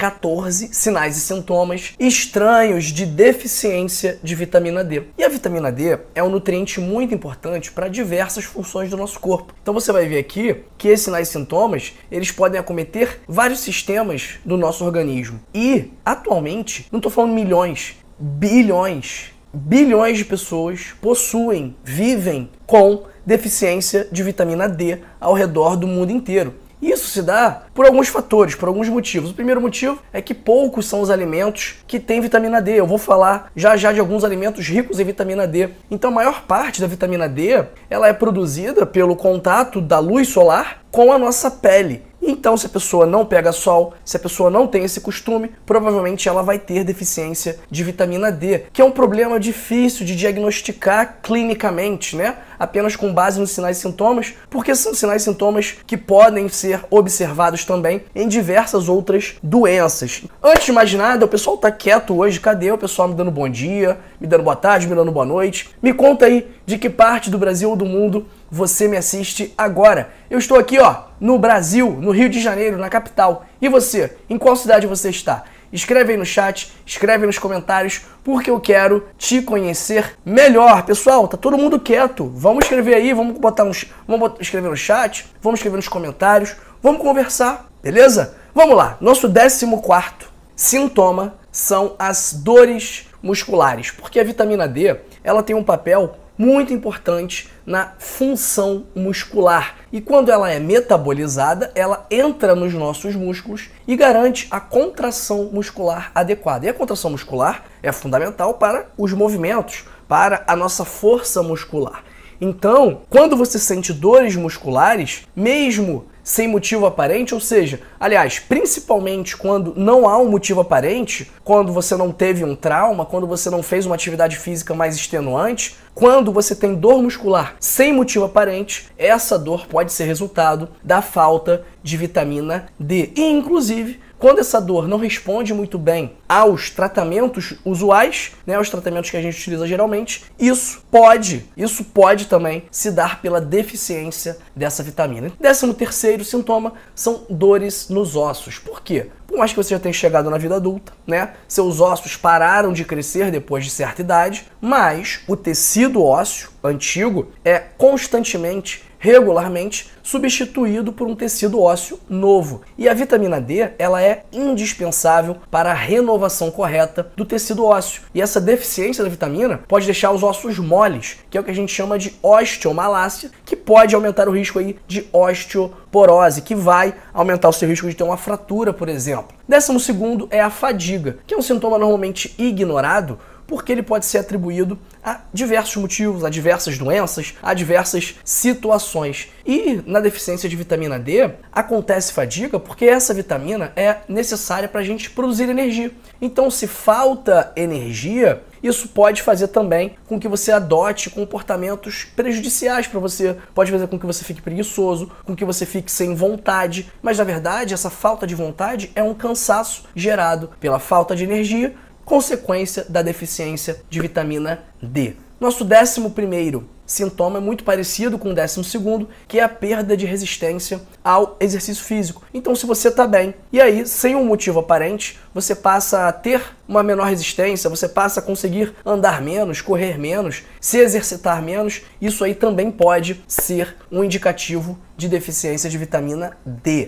14 sinais e sintomas estranhos de deficiência de vitamina D. E a vitamina D é um nutriente muito importante para diversas funções do nosso corpo. Então você vai ver aqui que esses sinais e sintomas, eles podem acometer vários sistemas do nosso organismo. E, atualmente, não estou falando milhões, bilhões de pessoas vivem com deficiência de vitamina D ao redor do mundo inteiro. Isso se dá por alguns fatores, por alguns motivos. O primeiro motivo é que poucos são os alimentos que têm vitamina D. Eu vou falar já de alguns alimentos ricos em vitamina D. Então a maior parte da vitamina D, ela é produzida pelo contato da luz solar com a nossa pele. Então, se a pessoa não pega sol, se a pessoa não tem esse costume, provavelmente ela vai ter deficiência de vitamina D, que é um problema difícil de diagnosticar clinicamente, né? Apenas com base nos sinais e sintomas, porque são sinais e sintomas que podem ser observados também em diversas outras doenças. Antes de mais nada, o pessoal tá quieto hoje. Cadê o pessoal me dando bom dia, me dando boa tarde, me dando boa noite? Me conta aí de que parte do Brasil ou do mundo você me assiste agora. Eu estou aqui, ó, no Brasil, no Rio de Janeiro, na capital. E você? Em qual cidade você está? Escreve aí no chat, escreve aí nos comentários, porque eu quero te conhecer melhor. Pessoal, tá todo mundo quieto. Vamos escrever aí, vamos escrever no chat, vamos escrever nos comentários, vamos conversar, beleza? Vamos lá. Nosso 14º sintoma são as dores musculares, porque a vitamina D, ela tem um papel muito importante na função muscular. E quando ela é metabolizada, ela entra nos nossos músculos e garante a contração muscular adequada. E a contração muscular é fundamental para os movimentos, para a nossa força muscular. Então, quando você sente dores musculares, mesmo sem motivo aparente, ou seja, aliás, principalmente quando não há um motivo aparente, quando você não teve um trauma, quando você não fez uma atividade física mais extenuante, quando você tem dor muscular sem motivo aparente, essa dor pode ser resultado da falta de vitamina D. E, inclusive, quando essa dor não responde muito bem aos tratamentos usuais, né, aos tratamentos que a gente utiliza geralmente, isso pode também se dar pela deficiência dessa vitamina. 13º sintoma são dores nos ossos. Por quê? Por mais que você já tenha chegado na vida adulta, né, seus ossos pararam de crescer depois de certa idade, mas o tecido ósseo antigo é constantemente, regularmente substituído por um tecido ósseo novo. E a vitamina D, ela é indispensável para a renovação correta do tecido ósseo. E essa deficiência da vitamina pode deixar os ossos moles, que é o que a gente chama de osteomalácia, que pode aumentar o risco aí de osteoporose, que vai aumentar o seu risco de ter uma fratura, por exemplo. 12º é a fadiga, que é um sintoma normalmente ignorado, porque ele pode ser atribuído a diversos motivos, a diversas doenças, a diversas situações. E na deficiência de vitamina D, acontece fadiga porque essa vitamina é necessária para a gente produzir energia. Então, se falta energia, isso pode fazer também com que você adote comportamentos prejudiciais para você. Pode fazer com que você fique preguiçoso, com que você fique sem vontade. Mas, na verdade, essa falta de vontade é um cansaço gerado pela falta de energia, consequência da deficiência de vitamina D. Nosso 11º sintoma é muito parecido com o 12º, que é a perda de resistência ao exercício físico. Então, se você está bem, e aí, sem um motivo aparente, você passa a ter uma menor resistência, você passa a conseguir andar menos, correr menos, se exercitar menos, isso aí também pode ser um indicativo de deficiência de vitamina D.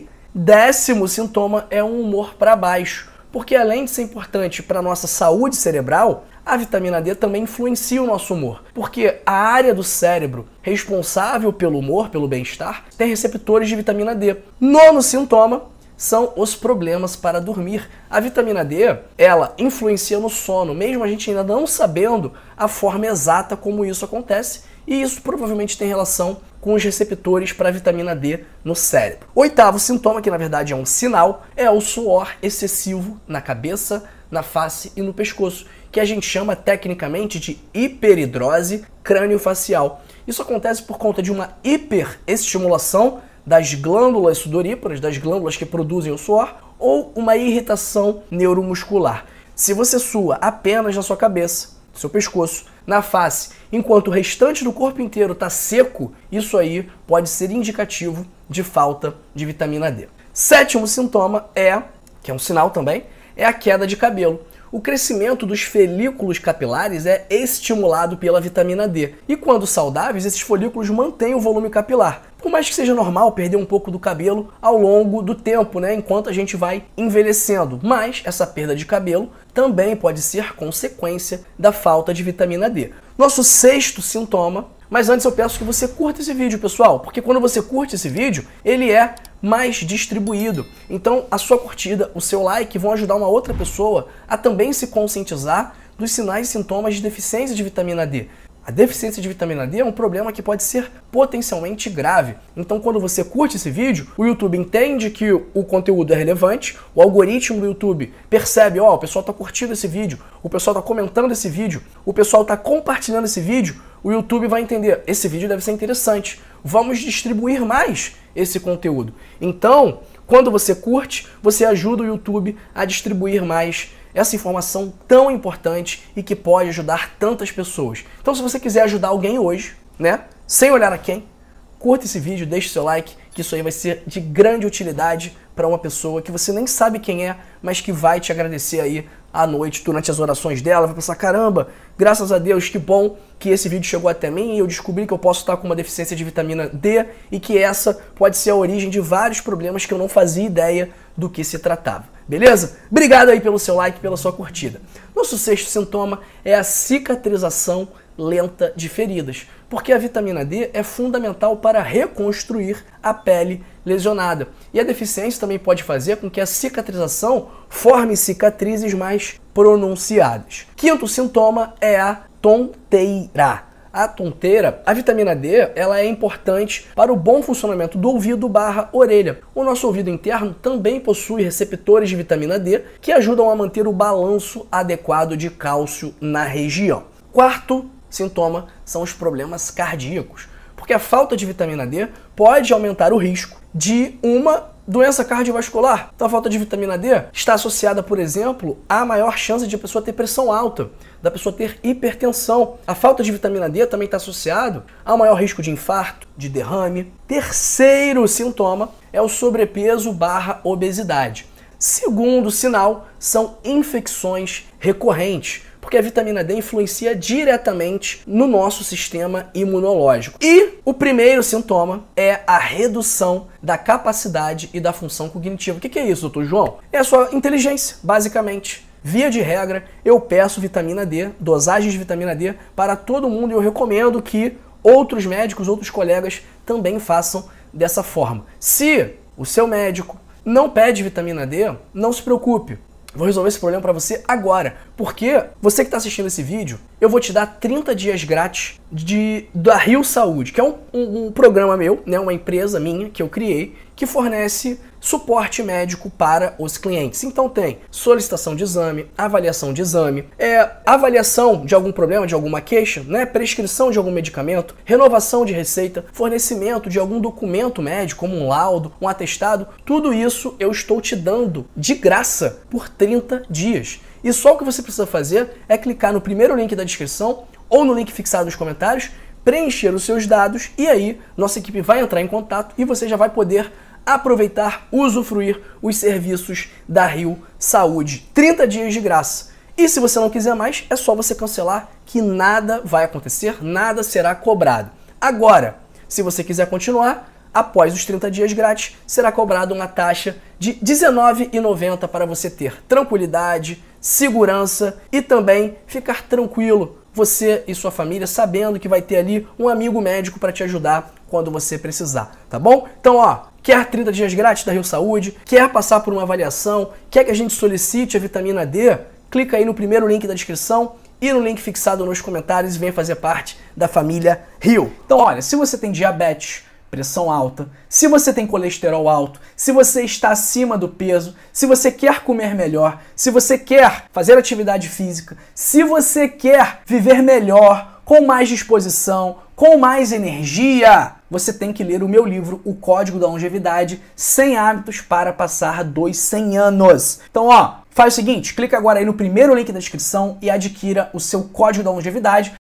10º sintoma é um humor para baixo, porque além de ser importante para a nossa saúde cerebral, a vitamina D também influencia o nosso humor, porque a área do cérebro responsável pelo humor, pelo bem-estar, tem receptores de vitamina D. 9º sintoma são os problemas para dormir. A vitamina D, ela influencia no sono, mesmo a gente ainda não sabendo a forma exata como isso acontece, e isso provavelmente tem relação com os receptores para a vitamina D no cérebro. 8º sintoma, que na verdade é um sinal, é o suor excessivo na cabeça, na face e no pescoço, que a gente chama tecnicamente de hiperidrose crâniofacial. Isso acontece por conta de uma hiperestimulação das glândulas sudoríparas, das glândulas que produzem o suor, ou uma irritação neuromuscular. Se você sua apenas na sua cabeça, no seu pescoço, na face, enquanto o restante do corpo inteiro está seco, isso aí pode ser indicativo de falta de vitamina D. 7º sintoma é que é um sinal também, é a queda de cabelo. O crescimento dos folículos capilares é estimulado pela vitamina D. E quando saudáveis, esses folículos mantêm o volume capilar. Por mais que seja normal perder um pouco do cabelo ao longo do tempo, né, enquanto a gente vai envelhecendo. Mas essa perda de cabelo também pode ser consequência da falta de vitamina D. Nosso sexto sintoma, mas antes eu peço que você curta esse vídeo, pessoal, porque quando você curte esse vídeo, ele é mais distribuído. Então a sua curtida, o seu like vão ajudar uma outra pessoa a também se conscientizar dos sinais e sintomas de deficiência de vitamina D. A deficiência de vitamina D é um problema que pode ser potencialmente grave. Então, quando você curte esse vídeo, o YouTube entende que o conteúdo é relevante, o algoritmo do YouTube percebe, ó, o pessoal está curtindo esse vídeo, o pessoal está comentando esse vídeo, o pessoal está compartilhando esse vídeo, o YouTube vai entender, esse vídeo deve ser interessante, vamos distribuir mais esse conteúdo. Então, quando você curte, você ajuda o YouTube a distribuir mais essa informação tão importante e que pode ajudar tantas pessoas. Então, se você quiser ajudar alguém hoje, né, sem olhar a quem, curta esse vídeo, deixe seu like, que isso aí vai ser de grande utilidade para uma pessoa que você nem sabe quem é, mas que vai te agradecer aí à noite, durante as orações dela, vai pensar, caramba, graças a Deus, que bom que esse vídeo chegou até mim e eu descobri que eu posso estar com uma deficiência de vitamina D e que essa pode ser a origem de vários problemas que eu não fazia ideia do que se tratava. Beleza? Obrigado aí pelo seu like, pela sua curtida. Nosso sexto sintoma é a cicatrização lenta de feridas, porque a vitamina D é fundamental para reconstruir a pele lesionada. E a deficiência também pode fazer com que a cicatrização forme cicatrizes mais pronunciadas. Quinto sintoma é a tonteira. A tonteira, a vitamina D, ela é importante para o bom funcionamento do ouvido/orelha. O nosso ouvido interno também possui receptores de vitamina D que ajudam a manter o balanço adequado de cálcio na região. Quarto sintoma são os problemas cardíacos, porque a falta de vitamina D pode aumentar o risco de uma doença cardiovascular. Então a falta de vitamina D está associada, por exemplo, à maior chance de a pessoa ter pressão alta, da pessoa ter hipertensão. A falta de vitamina D também está associado ao maior risco de infarto, de derrame. Terceiro sintoma é o sobrepeso/obesidade. Segundo sinal são infecções recorrentes, porque a vitamina D influencia diretamente no nosso sistema imunológico. E o primeiro sintoma é a redução da capacidade e da função cognitiva. O que é isso, doutor João? É a sua inteligência, basicamente. Via de regra, eu peço vitamina D, dosagens de vitamina D para todo mundo e eu recomendo que outros médicos, outros colegas também façam dessa forma. Se o seu médico não pede vitamina D, não se preocupe. Vou resolver esse problema para você agora, porque você que está assistindo esse vídeo, eu vou te dar 30 dias grátis da Rio Saúde, que é um programa meu, né, uma empresa minha que eu criei, que fornece suporte médico para os clientes. Então tem solicitação de exame, avaliação de exame, avaliação de algum problema, de alguma queixa, né, prescrição de algum medicamento, renovação de receita, fornecimento de algum documento médico, como um laudo, um atestado. Tudo isso eu estou te dando de graça por 30 dias. E só o que você precisa fazer é clicar no primeiro link da descrição ou no link fixado nos comentários, preencher os seus dados e aí nossa equipe vai entrar em contato e você já vai poder aproveitar, usufruir os serviços da Rio Saúde. 30 dias de graça. E se você não quiser mais, é só você cancelar que nada vai acontecer, nada será cobrado. Agora, se você quiser continuar, após os 30 dias grátis, será cobrada uma taxa de R$ 19,90 para você ter tranquilidade, segurança e também ficar tranquilo, você e sua família, sabendo que vai ter ali um amigo médico para te ajudar quando você precisar, tá bom? Então, ó, quer 30 dias grátis da Rio Saúde, quer passar por uma avaliação, quer que a gente solicite a vitamina D, clica aí no primeiro link da descrição e no link fixado nos comentários e venha fazer parte da família Rio. Então, olha, se você tem diabetes, pressão alta, se você tem colesterol alto, se você está acima do peso, se você quer comer melhor, se você quer fazer atividade física, se você quer viver melhor, com mais disposição, com mais energia, você tem que ler o meu livro, O Código da Longevidade, 100 hábitos para passar dos 100 anos. Então, ó, faz o seguinte, clica agora aí no primeiro link da descrição e adquira o seu Código da Longevidade